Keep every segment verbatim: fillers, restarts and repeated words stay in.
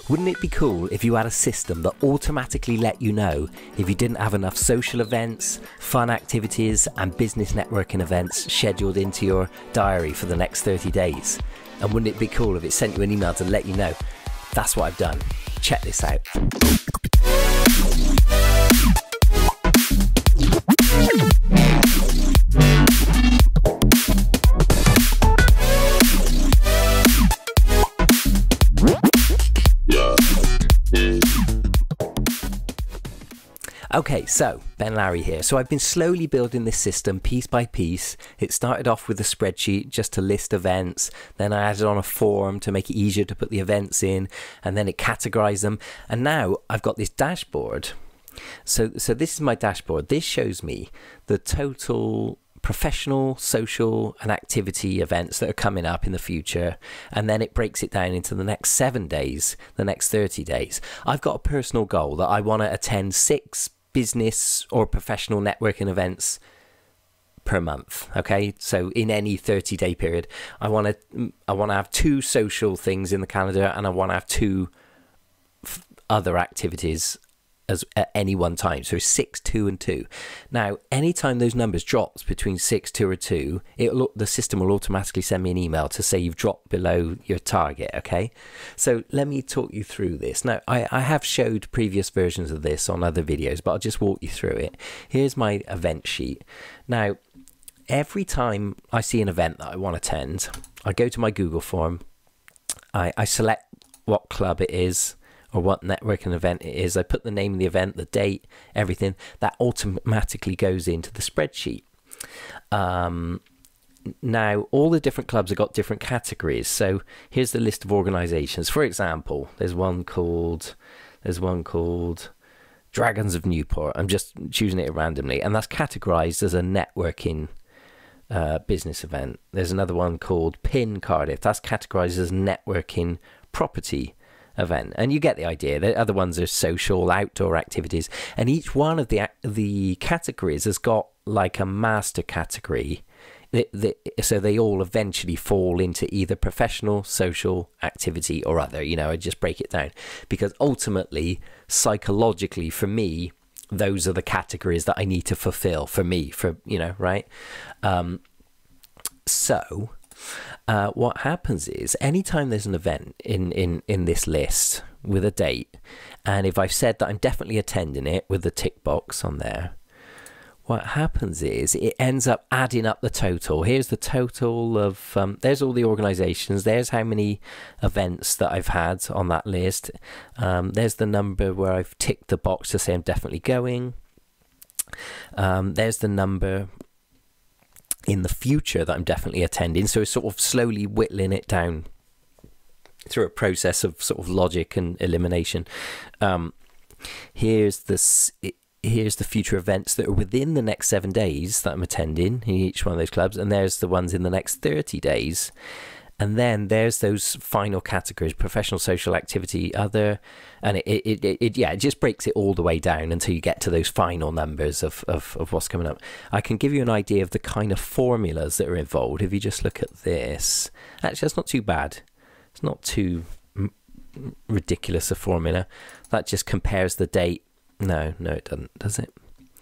Wouldn't it be cool if you had a system that automatically let you know if you didn't have enough social events, fun activities and business networking events scheduled into your diary for the next thirty days? And wouldn't it be cool if it sent you an email to let you know? That's what I've done. Check this out. Okay, so Ben Lowry here. So I've been slowly building this system piece by piece. It started off with a spreadsheet just to list events. Then I added on a form to make it easier to put the events in, and then it categorized them. And now I've got this dashboard. So, so this is my dashboard. This shows me the total professional, social and activity events that are coming up in the future, and then it breaks it down into the next seven days, the next thirty days. I've got a personal goal that I want to attend six business or professional networking events per month. Okay, so in any thirty day period, I want to I want to have two social things in the calendar, and I want to have two f other activities as at any one time. So six, two and two. Now anytime those numbers drops between six, two or two, it will the system will automatically send me an email to say you've dropped below your target. Okay, so let me talk you through this. Now I, I have showed previous versions of this on other videos, but I'll just walk you through it. Here's my event sheet. Now every time I see an event that I want to attend, I go to my Google form, I, I select what club it is or what networking event it is. I put the name of the event, the date, everything. That automatically goes into the spreadsheet. Um, now, all the different clubs have got different categories. So here's the list of organizations. For example, there's one called, there's one called Dragons of Newport. I'm just choosing it randomly. And that's categorized as a networking uh, business event. There's another one called Pin Cardiff. That's categorized as networking property event, and you get the idea. The other ones are social, outdoor activities, and each one of the the categories has got like a master category. The, the, so they all eventually fall into either professional, social, activity, or other. You know, I just break it down because ultimately, psychologically, for me, those are the categories that I need to fulfill. For me, for you know, right? Um, so. Uh, what happens is anytime there's an event in, in, in this list with a date, and if I've said that I'm definitely attending it with the tick box on there, what happens is it ends up adding up the total. Here's the total of, um, there's all the organizations, there's how many events that I've had on that list. Um, there's the number where I've ticked the box to say I'm definitely going. Um, there's the number in the future that I'm definitely attending. So it's sort of slowly whittling it down through a process of sort of logic and elimination. Um, here's this. Here's the future events that are within the next seven days that I'm attending in each one of those clubs, and there's the ones in the next thirty days. And then there's those final categories: professional, social, activity, other, and it, it, it, it yeah, it just breaks it all the way down until you get to those final numbers of, of, of what's coming up. I can give you an idea of the kind of formulas that are involved. If you just look at this, actually, that's not too bad. It's not too m ridiculous a formula. That just compares the date. No, no, it doesn't, does it?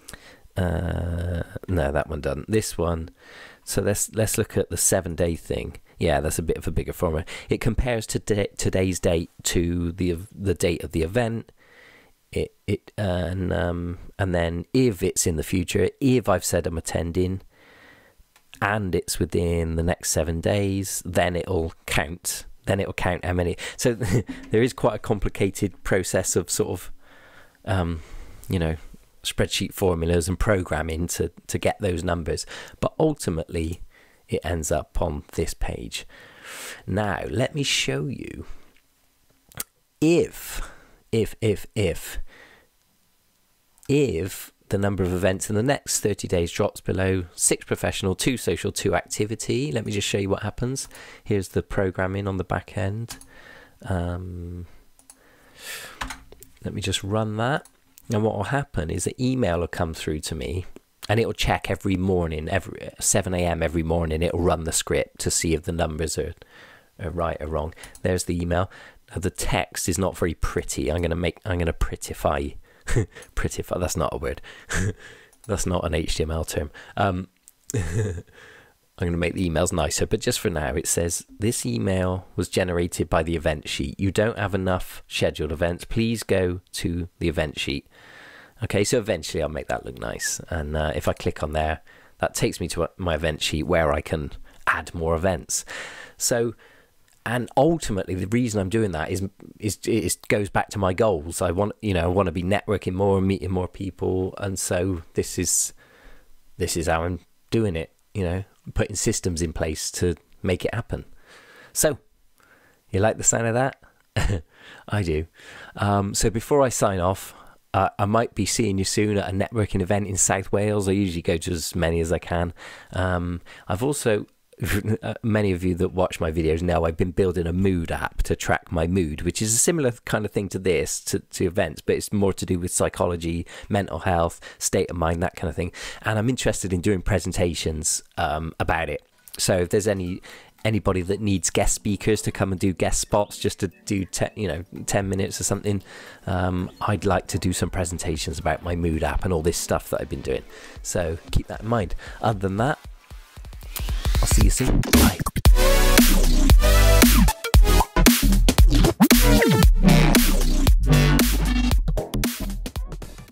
Uh, no, that one doesn't. This one. So let's let's look at the seven day thing. Yeah, that's a bit of a bigger formula. It compares to today's date to the the date of the event. It it and um and then if it's in the future, if I've said I'm attending, and it's within the next seven days, then it'll count. Then it'll count how many. So there is quite a complicated process of sort of um you know, spreadsheet formulas and programming to to get those numbers, but ultimately it ends up on this page. Now let me show you if if if if if the number of events in the next thirty days drops below six professional, two social, two activity. Let me just show you what happens. Here's the programming on the back end. Um, let me just run that. And what will happen is the email will come through to me, and it will check every morning, every seven A M every morning. It will run the script to see if the numbers are uh, right or wrong. There's the email. Now, the text is not very pretty. I'm gonna make. I'm gonna prettify. prettify. That's not a word. That's not an H T M L term. Um, I'm going to make the emails nicer, but just for now, it says, this email was generated by the event sheet. You don't have enough scheduled events. Please go to the event sheet. Okay, so eventually I'll make that look nice. And uh, if I click on there, that takes me to my event sheet where I can add more events. So, and ultimately, the reason I'm doing that is, is it goes back to my goals. I want, you know, I want to be networking more, meeting more people. And so this is, this is how I'm doing it, you know, putting systems in place to make it happen. So, you like the sound of that? I do. Um, so before I sign off, uh, I might be seeing you soon at a networking event in South Wales. I usually go to as many as I can. Um, I've also, many of you that watch my videos know I've been building a mood app to track my mood, which is a similar kind of thing to this, to, to events, but it's more to do with psychology, mental health, state of mind, that kind of thing. And I'm interested in doing presentations um, about it. So if there's any anybody that needs guest speakers to come and do guest spots, just to do te you know ten minutes or something, um, I'd like to do some presentations about my mood app and all this stuff that I've been doing. So keep that in mind. Other than that, I'll see you soon. Bye.